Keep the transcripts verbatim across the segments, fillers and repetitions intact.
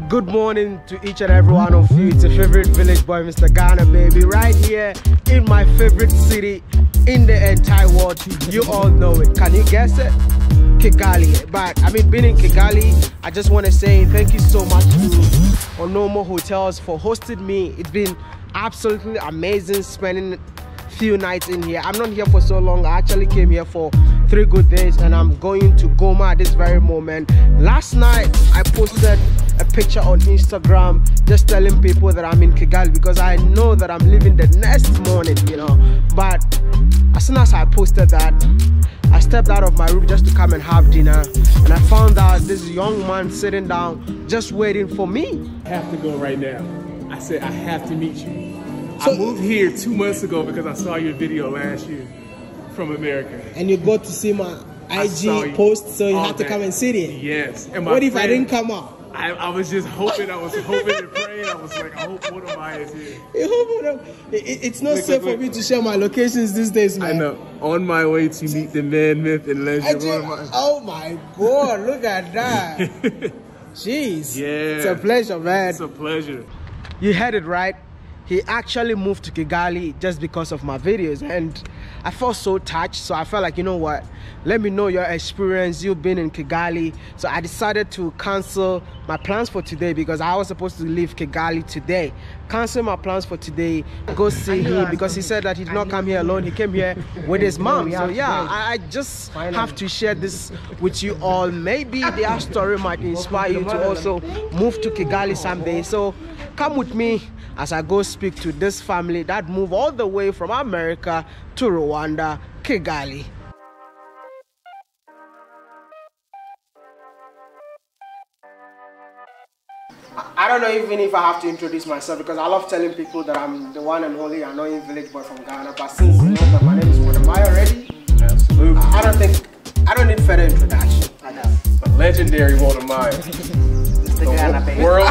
Good morning to each and every one of you. It's your favorite village boy, Mister Ghana, baby, right here in my favorite city in the entire world. You all know it. Can you guess it? Kigali. But I mean, being in Kigali, I just want to say thank you so much to Onomo Hotels for hosting me. It's been absolutely amazing spending few nights in here. I'm not here for so long. I actually came here for three good days and I'm going to Goma at this very moment. Last night I posted a picture on Instagram just telling people that I'm in Kigali because I know that I'm leaving the next morning, you know. But as soon as I posted that, I stepped out of my room just to come and have dinner, and I found out this young man sitting down just waiting for me. I have to go right now. I said I have to meet you. So, I moved here two months ago because I saw your video last year from America. And you got to see my I G post, so you had to come and sit in. Yes. And my what if friend, I didn't come out? I, I was just hoping, I was hoping and praying. I was like, I hope one of mine is here. It, it's not look, safe look, for me to share my locations these days, man. I know. On my way to meet the man, myth, and legend. Just, oh my God, look at that. Jeez. Yeah. It's a pleasure, man. It's a pleasure. You heard it right. He actually moved to Kigali just because of my videos, and I felt so touched. So I felt like, you know what, let me know your experience. You've been in Kigali. So I decided to cancel my plans for today because I was supposed to leave Kigali today. Cancel my plans for today, go see him, because he said that he did not come here alone. He came here with his mom. So yeah, I, I just have to share this with you all. Maybe their story might inspire you to also move to Kigali someday. So come with me as I go speak to this family that moved all the way from America to Rwanda, Kigali. I don't know even if I have to introduce myself because I love telling people that I'm the one and only annoying village boy from Ghana. But since you know that my name is Wodamaya already, absolutely. I don't think, I don't need further introduction. I know. The legendary Wodamaya. Mister Ghana, baby. World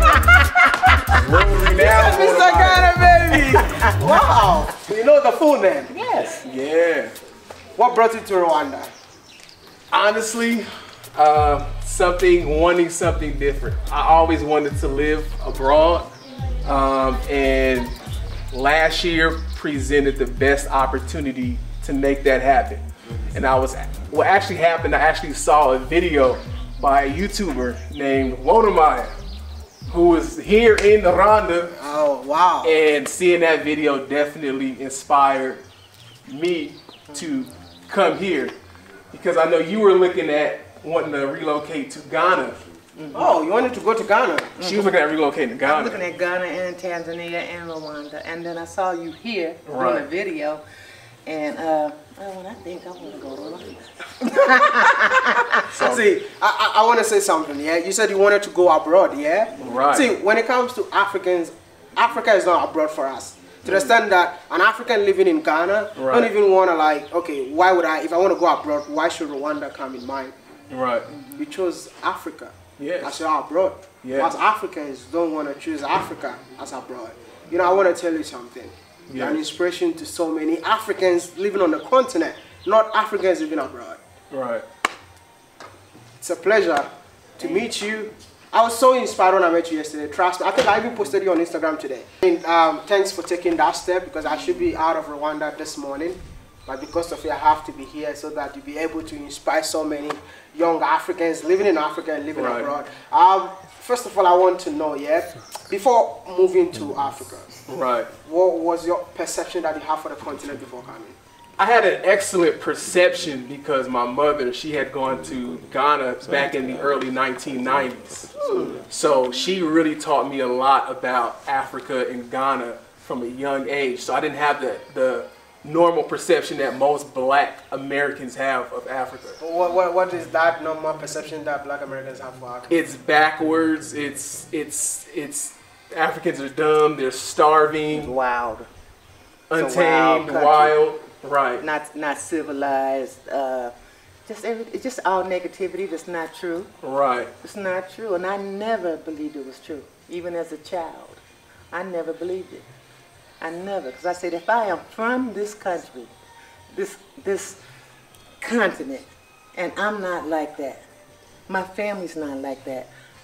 World renowned Mister Ghana, baby! Wow! You know the full name? Yes. Yeah. What brought you to Rwanda? Honestly, uh, something, wanting something different. I always wanted to live abroad, um, and last year presented the best opportunity to make that happen. And I was, what actually happened, I actually saw a video by a YouTuber named Wodamaya, who was here in Rwanda. Oh, wow. And seeing that video definitely inspired me to come here, because I know you were looking at wanting to relocate to Ghana. Mm-hmm. Oh, you wanted to go to Ghana? Mm-hmm. She was looking at relocating to Ghana. I was looking at Ghana and Tanzania and Rwanda, and then I saw you here right. doing a video, and uh, oh, I think I want to go to Rwanda. So, see, I, I, I want to say something, yeah? You said you wanted to go abroad, yeah? Right. See, when it comes to Africans, Africa is not abroad for us. To the extent that an African living in Ghana right. don't even want to, like, okay, why would I, if I want to go abroad, why should Rwanda come in mind? Right. We chose Africa yes. as our abroad. Yes. As Africans don't want to choose Africa as abroad. You know, I want to tell you something. Yes. You're an inspiration to so many Africans living on the continent, not Africans living abroad. Right. It's a pleasure to meet you. I was so inspired when I met you yesterday. Trust me. I think I even posted you on Instagram today. And, um, thanks for taking that step, because I should be out of Rwanda this morning. But because of it, I have to be here so that you'll be able to inspire so many young Africans living in Africa and living right. abroad. Um, first of all, I want to know, yeah, before moving to Africa, right. what was your perception that you have for the continent before coming? I had an excellent perception because my mother, she had gone to Ghana back in the early nineteen nineties. So she really taught me a lot about Africa and Ghana from a young age. So I didn't have the, the normal perception that most black Americans have of Africa. What, what, what is that normal perception that black Americans have for Africa? It's backwards, it's, it's, it's, Africans are dumb, they're starving. Wild. Untamed, wild, wild. Right. Not not civilized. Uh, just every, it's just all negativity. That's not true. Right. It's not true, and I never believed it was true. Even as a child, I never believed it. I never, because I said, if I am from this country, this this continent, and I'm not like that, my family's not like that,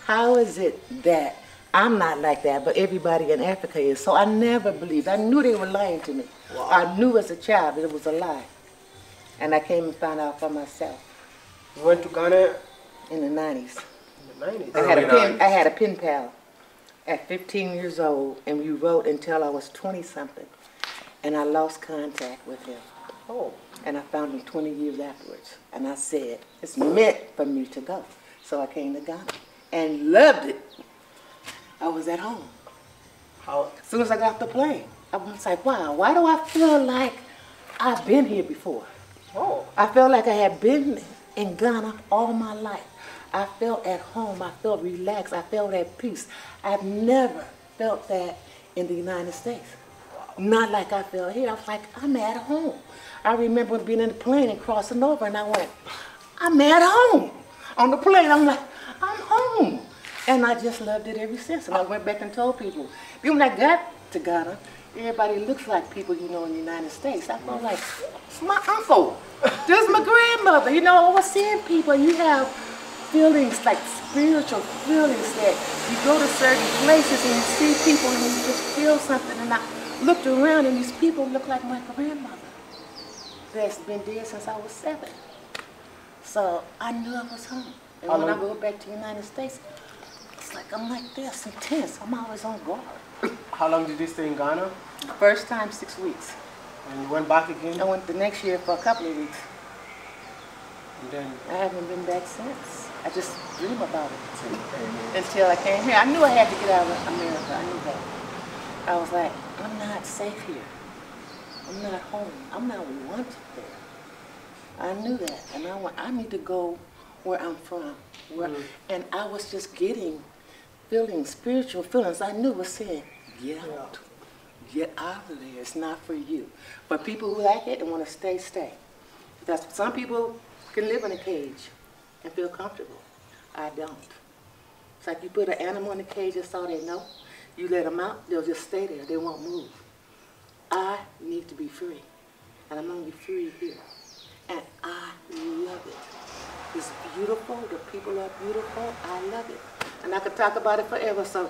how is it that I'm not like that, but everybody in Africa is? So I never believed. I knew they were lying to me. Wow. I knew as a child that it was a lie. And I came and found out for myself. You went to Ghana in the nineties. in the nineties? I had a Early pen, nineties. I had a pen pal at fifteen years old, and we wrote until I was twenty something. And I lost contact with him. Oh. And I found him twenty years afterwards. And I said, it's meant for me to go. So I came to Ghana and loved it. I was at home. How? As soon as I got off the plane, I was like, wow, why do I feel like I've been here before? Oh. I felt like I had been in Ghana all my life. I felt at home. I felt relaxed. I felt at peace. I've never felt that in the United States. Not like I felt here. I was like, I'm at home. I remember being in the plane and crossing over, and I went, I'm at home. On the plane, I'm like, I'm home. And I just loved it ever since. And I went back and told people. Then when I got to Ghana, everybody looks like people you know in the United States. I felt like, it's my uncle. This is my grandmother. You know, I was seeing people. You have feelings, like spiritual feelings, that you go to certain places and you see people and you just feel something. And I looked around and these people look like my grandmother. That's been dead since I was seven. So I knew I was home. And How when I long- go back to the United States, it's like I'm like this, intense. I'm always on guard. How long did you stay in Ghana? First time, six weeks. And you went back again? I went the next year for a couple of weeks. And then I haven't been back since. I just dream about it until I came here. I knew I had to get out of America. I knew that. I was like, I'm not safe here. I'm not home. I'm not wanted there. I knew that, and I went, I need to go where I'm from. Where, Mm. And I was just getting feelings, spiritual feelings. I knew was saying, get out. Yeah. Get out of there. It's not for you. For people who like it and want to stay, stay. That's, some people can live in a cage and feel comfortable. I don't. It's like you put an animal in a cage, that's all they know. You let them out, they'll just stay there. They won't move. I need to be free. And I'm going to be free here. And I love it. It's beautiful. The people are beautiful. I love it. And I could talk about it forever. So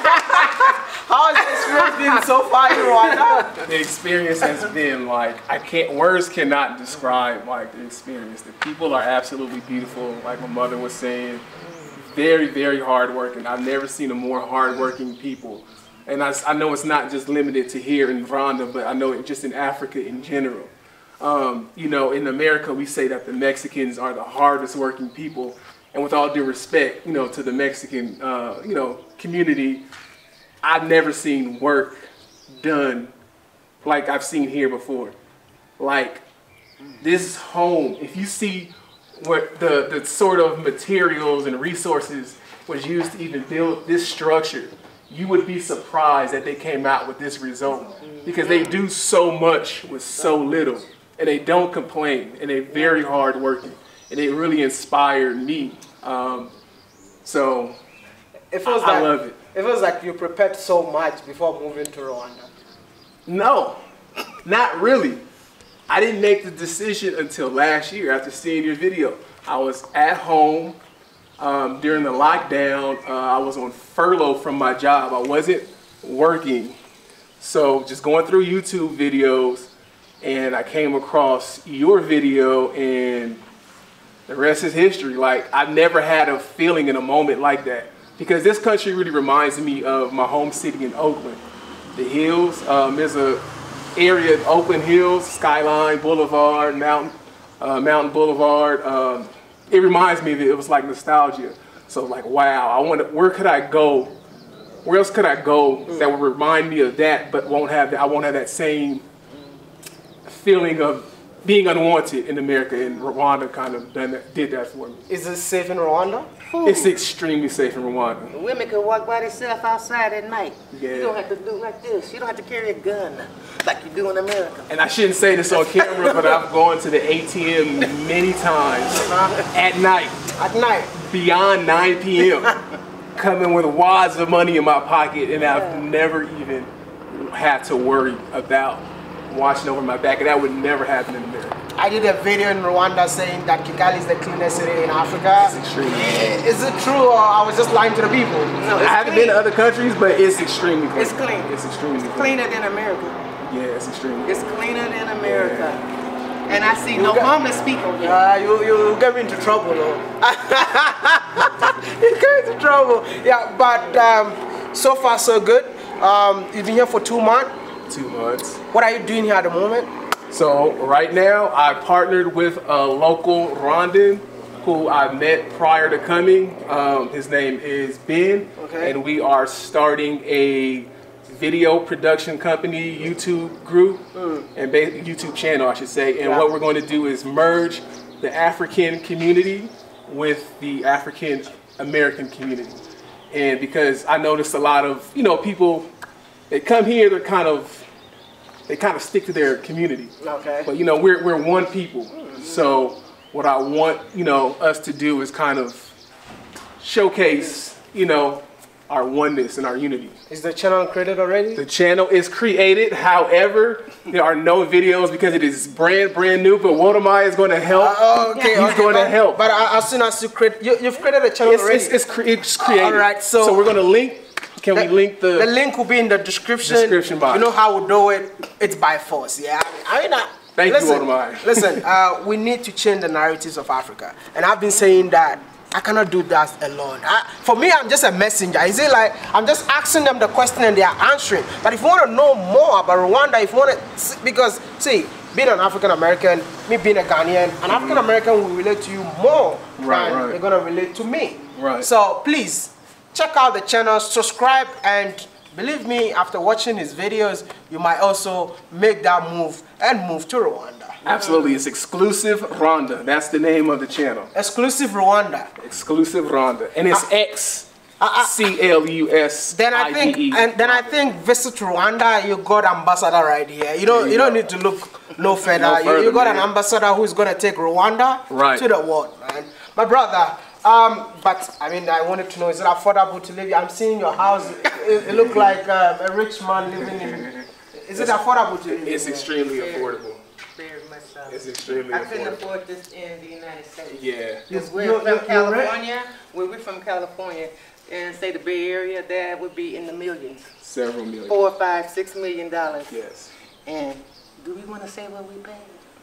how has the experience been so far in Rwanda? The experience has been like, I can't, words cannot describe like the experience. The people are absolutely beautiful, like my mother was saying. Very, very hardworking. I've never seen a more hardworking people. And I, I know it's not just limited to here in Rwanda, but I know it just in Africa in general. Um, you know, in America, we say that the Mexicans are the hardest working people. And with all due respect, you know, to the Mexican, uh, you know, community, I've never seen work done like I've seen here before. Like, this home, if you see what the, the sort of materials and resources was used to even build this structure, you would be surprised that they came out with this result, because they do so much with so little, and they don't complain, and they're very hard working, and it really inspired me. Um, so It feels I, like, I love it. It feels like you prepared so much before moving to Rwanda. No, not really. I didn't make the decision until last year after seeing your video. I was at home um, during the lockdown. Uh, I was on furlough from my job. I wasn't working. So just going through YouTube videos, and I came across your video, and the rest is history. Like, I've never had a feeling in a moment like that, because this country really reminds me of my home city in Oakland. The hills, um, there's a area of Oakland Hills, Skyline Boulevard, Mountain, uh, Mountain Boulevard. Um, it reminds me of it. It was like nostalgia. So like, wow, I wonder, where could I go? Where else could I go that would remind me of that, but won't have that, I won't have that same feeling of being unwanted in America, and Rwanda kind of done that, did that for me. Is it safe in Rwanda? It's extremely safe in Rwanda. women can walk by themselves outside at night. Yeah. You don't have to do like this. You don't have to carry a gun like you do in America. And I shouldn't say this on camera, but I've gone to the A T M many times at night, At night? beyond nine P M, coming with wads of money in my pocket, and I've never even had to worry about watching over my back, and that would never happen in America. I did a video in Rwanda saying that Kigali is the cleanest city in Africa. It's extremely clean. Is it true, or I was just lying to the people? No, I haven't clean. been to other countries, but it's extremely clean. It's clean. It's extremely It's clean. cleaner than America. Yeah, it's extremely It's cleaner than America. Yeah. And I see no got- homeless people here. Uh, you, you get me into trouble, though. You get into trouble. Yeah, but um, so far so good. Um, you've been here for two months. two months. What are you doing here at the moment? So right now, I partnered with a local Rwandan who I met prior to coming. Um, his name is Ben, Okay. and we are starting a video production company, YouTube group, Mm. and ba- YouTube channel, I should say. And Yeah. what we're going to do is merge the African community with the African American community. And because I noticed a lot of, you know, people, they come here, they're kind of, they kind of stick to their community. Okay. But you know, we're, we're one people. So what I want, you know, us to do is kind of showcase, you know, our oneness and our unity. Is the channel created already? The channel is created, however, there are no videos because it is brand, brand new, but Wodamai is going to help. Uh, okay, He's okay, going to but- help. But uh, as soon as you create, you, you've created a channel It's, already. it's, it's, cre- it's created. All right, so- we're going to link, can we link the... The link will be in the description. Description box. You know how we do it. It's by force. Yeah. I mean, I, Thank you, listen, Wodamai. Listen, uh, we need to change the narratives of Africa, and I've been saying that I cannot do that alone. I, for me, I'm just a messenger. Is it like I'm just asking them the question and they are answering? But if you want to know more about Rwanda, if you want to, because see, being an African American, me being a Ghanaian, an African American will relate to you more Right, than right. they're gonna relate to me. Right. So please check out the channel, subscribe, and believe me, after watching his videos, you might also make that move and move to Rwanda. Absolutely, it's Exclusive Rwanda. That's the name of the channel. Exclusive Rwanda. Exclusive Rwanda, and it's X I- C L U S Then I I think, D E. and then I think, visit Rwanda. You got ambassador right here. You don't, There you you don't go. need to look no further. No you, further, you got man. an ambassador who's gonna take Rwanda Right. to the world, man. My brother. Um, but I mean, I wanted to know: is it affordable to live here? I'm seeing your house. It, it look like um, a rich man living in. Is it affordable to live It's here? extremely affordable. Very much so. It's extremely I couldn't affordable. afford this in the United States. Yeah. Because You- we're you- from you- you're California. When we're from California and say the Bay Area, that would be in the millions. Several million. Four, five, six million dollars. Yes. And do we want to say what we paid?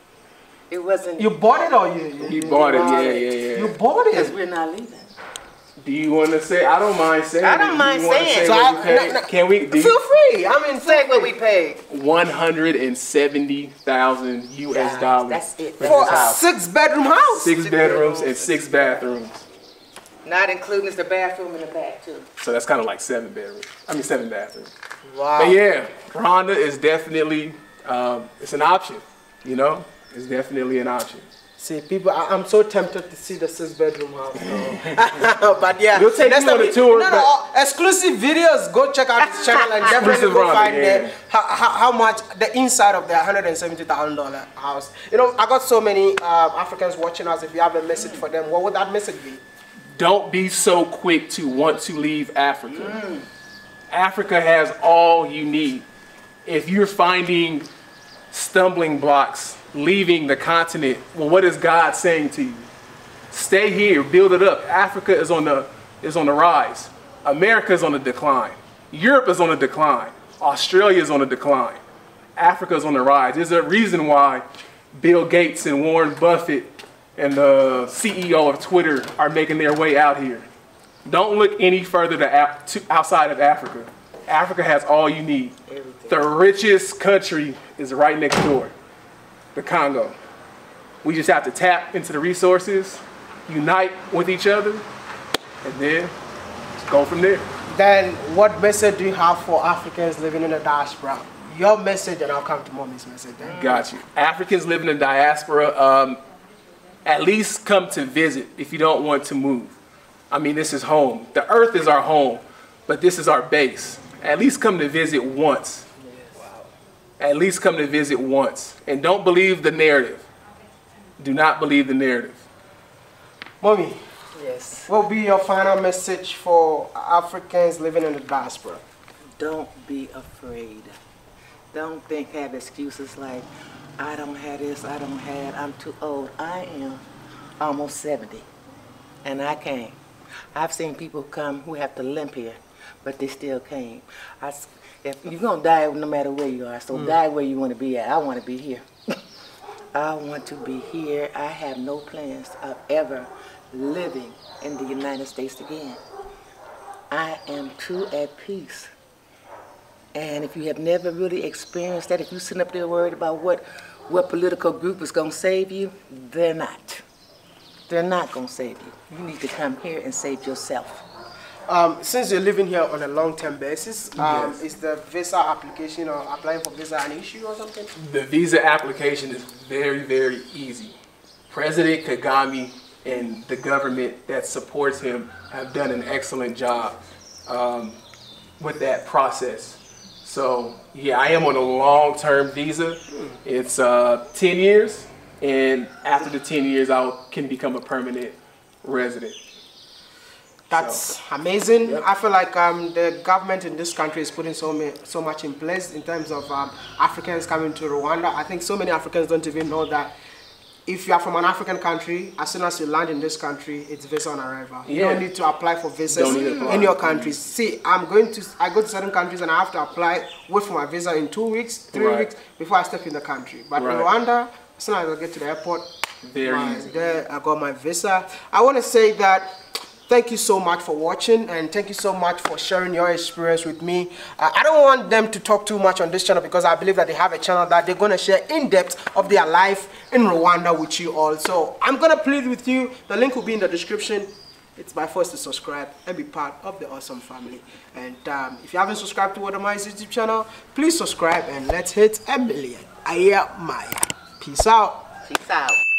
It wasn't You bought it or you? you He bought it. Yeah, yeah, You yeah. bought because it. we're not leaving. Do you want to say? I don't mind saying. I it. don't Do mind you wanna saying say it. what So you I- paid? no, no. Can we? Do Feel free. I mean, Say feel what free. we paid. One hundred and seventy thousand U S Guys, dollars. that's it. for For this a house. six bedroom house. Six Six bedrooms bedrooms. and six bathrooms. Not including the bathroom in the back too. So that's kind of like seven bedrooms. I mean seven bathrooms. Wow. But yeah, Rwanda is definitely um, it's an option. You know, it's definitely an option. See, people, I, I'm so tempted to see the six bedroom house. though. But yeah, We'll take next you on time a tour, No, no, uh, exclusive videos. Go check out this channel and definitely Exclusive go Rwanda, find yeah. the, how, how, how much the inside of the one hundred seventy thousand dollar house. You know, I got so many um, Africans watching us. If you have a message for them, what would that message be? Don't be so quick to want to leave Africa. Africa has all you need. If you're finding stumbling blocks leaving the continent, well, what is God saying to you? Stay here, build it up. Africa is on the is on the rise. America is on the decline. Europe is on the decline. Australia is on the decline. Africa is on the rise. There's a reason why Bill Gates and Warren Buffett and the C E O of Twitter are making their way out here. Don't look any further to, Af- to outside of Africa. Africa has all you need. Everything. The richest country is right next door, the Congo. We just have to tap into the resources, unite with each other, and then go from there. Then, what message do you have for Africans living in the diaspora? Your message, and I'll come to mommy's message then. Got you. Africans living in diaspora, um, at least come to visit if you don't want to move. I mean, this is home. The earth is our home, but this is our base. At least come to visit once. At least come to visit once. And don't believe the narrative. Do not believe the narrative. Mommy, Yes. what will be your final message for Africans living in the diaspora? Don't be afraid. don't think, have excuses like, I don't have this, I don't have, I'm too old. I am almost seventy, and I came. I've seen people come who have to limp here, but they still came. I, if you're gonna die no matter where you are, so mm. die where you want to be at. I want to be here. I want to be here. I have no plans of ever living in the United States again. I am too at peace. And if you have never really experienced that, if you sit up there worried about what, what political group is going to save you, they're not. They're not going to save you. You need to come here and save yourself. Um, since you're living here on a long-term basis, um, yes. is the visa application or applying for visa an issue or something? The visa application is very, very easy. President Kagame and the government that supports him have done an excellent job um, with that process. So yeah, I am on a long-term visa. It's uh, ten years, and after the ten years, I can become a permanent resident. That's so amazing. Yep. I feel like um, the government in this country is putting so, many, so much in place in terms of um, Africans coming to Rwanda. I think so many Africans don't even know that if you are from an African country, as soon as you land in this country, it's visa on arrival. You yeah. don't need to apply for visas in your country. See, I'm going to, I go to certain countries and I have to apply, wait for my visa in two weeks, three right. weeks before I step in the country. But right. in Rwanda, as soon as I get to the airport, Very my, easy. there I got my visa. I want to say that thank you so much for watching, and thank you so much for sharing your experience with me. Uh, I don't want them to talk too much on this channel because I believe that they have a channel that they're going to share in depth of their life in Rwanda with you all. So I'm going to plead with you. The link will be in the description. It's by force to subscribe and be part of the awesome family. And um, if you haven't subscribed to Wodamai's YouTube channel, please subscribe and let's hit a million. Aya Maya. Peace out. Peace out.